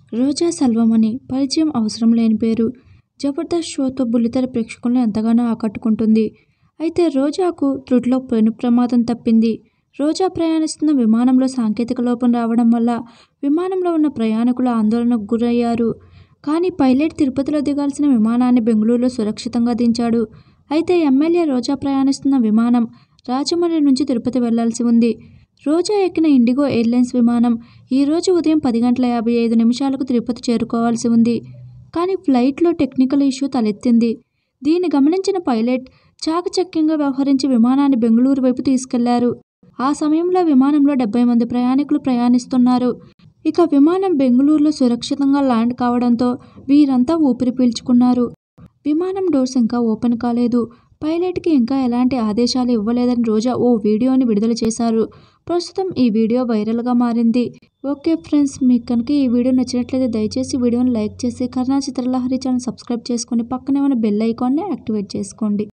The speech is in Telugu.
రోజా సెల్వమణి పరిచయం అవసరం లేని పేరు. జబర్దస్త్ షోతో బుల్లితెర ప్రేక్షకులను ఎంతగానో ఆకట్టుకుంటుంది. అయితే రోజాకు త్రుటిలో పెను ప్రమాదం తప్పింది. రోజా ప్రయాణిస్తున్న విమానంలో సాంకేతిక లోపం రావడం వల్ల విమానంలో ఉన్న ప్రయాణికులు ఆందోళనకు గురయ్యారు. కానీ పైలట్ తిరుపతిలో దిగాల్సిన విమానాన్ని బెంగళూరులో సురక్షితంగా దించాడు. అయితే ఎమ్మెల్యే రోజా ప్రయాణిస్తున్న విమానం రాజమండ్రి నుంచి తిరుపతి వెళ్లాల్సి ఉంది. రోజా ఎక్కిన ఇండిగో ఎయిర్లైన్స్ విమానం ఈరోజు ఉదయం 10:55 తిరుపతి చేరుకోవాల్సి ఉంది. కానీ ఫ్లైట్లో టెక్నికల్ ఇష్యూ తలెత్తింది. దీన్ని గమనించిన పైలట్ చాకచక్యంగా వ్యవహరించి విమానాన్ని బెంగళూరు వైపు తీసుకెళ్లారు. ఆ సమయంలో విమానంలో 70 మంది ప్రయాణికులు ప్రయాణిస్తున్నారు. ఇక విమానం బెంగళూరులో సురక్షితంగా ల్యాండ్ కావడంతో వీరంతా ఊపిరి పీల్చుకున్నారు. విమానం డోర్స్ ఇంకా ఓపెన్ కాలేదు. పైలట్కి ఇంకా ఎలాంటి ఆదేశాలు ఇవ్వలేదని రోజా ఓ వీడియోని విడుదల చేశారు. ప్రస్తుతం ఈ వీడియో వైరల్గా మారింది. ఓకే ఫ్రెండ్స్, మీకు కనుక ఈ వీడియో నచ్చినట్లయితే దయచేసి వీడియోని లైక్ చేసి కర్ణా చిత్రలహరి ఛానల్ సబ్స్క్రైబ్ చేసుకొని పక్కనే ఉన్న బెల్ ఐకాన్ని యాక్టివేట్ చేసుకోండి.